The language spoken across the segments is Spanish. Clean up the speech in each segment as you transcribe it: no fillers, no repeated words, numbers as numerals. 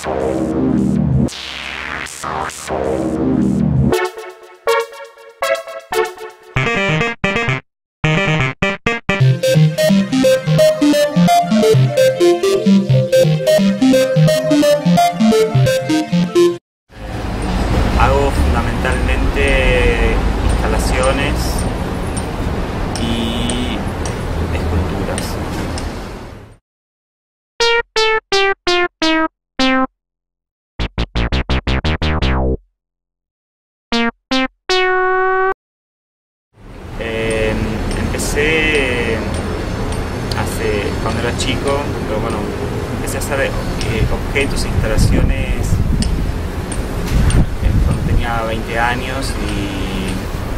Hago fundamentalmente instalaciones y esculturas. Empecé cuando era chico, pero bueno, empecé a hacer objetos e instalaciones cuando tenía 20 años y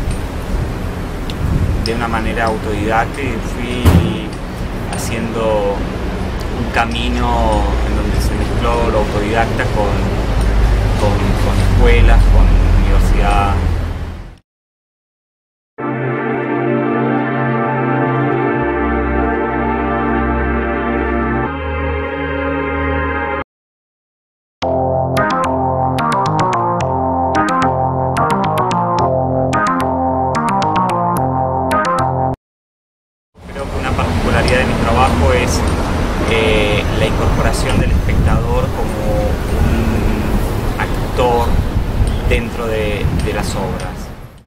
de una manera autodidacta fui haciendo un camino en donde se mezcló lo autodidacta con escuelas, con universidad. De mi trabajo es la incorporación del espectador como un actor dentro de las obras.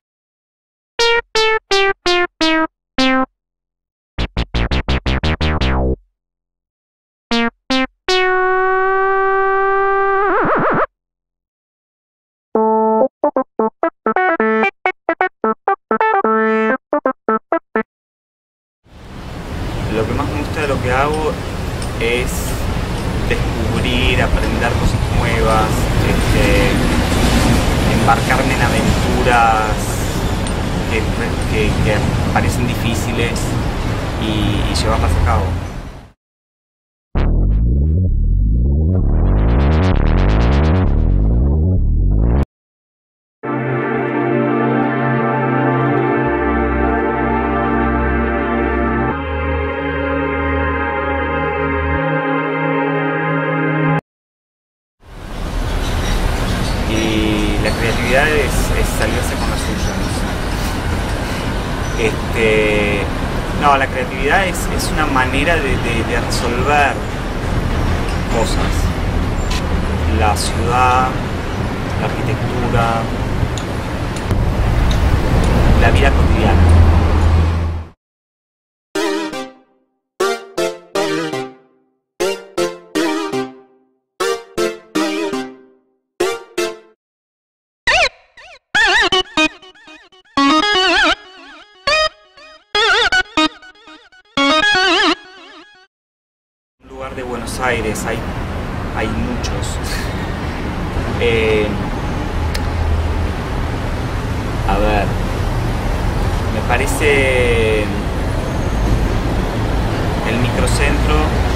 Lo que más me gusta de lo que hago es descubrir, aprender cosas nuevas, embarcarme en aventuras que parecen difíciles y llevarlas a cabo. La creatividad es salirse con la suya. No, la creatividad es una manera de resolver cosas. La ciudad, la arquitectura, la vida cotidiana. De Buenos Aires hay muchos. A ver, me parece el microcentro